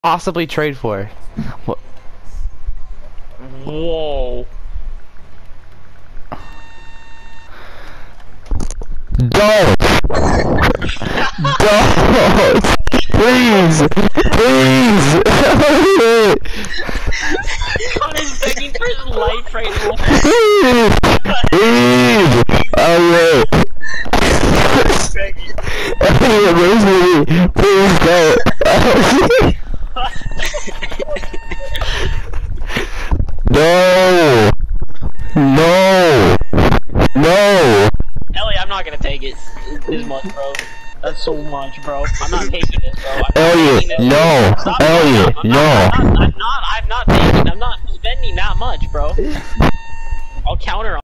possibly trade for? What? Whoa. Don't! Don't! Please! Please! Connor's begging for his life right now. Please! Please! Elliott! Elliott, where's me? Please go! No! No! No! Elliott, I'm not gonna take it. This much, bro. That's so much, bro. I'm not taking this, bro. Elliott, no! Stop. Elliott, no! I'm not taking. I'm not spending that much, bro. I'll counter on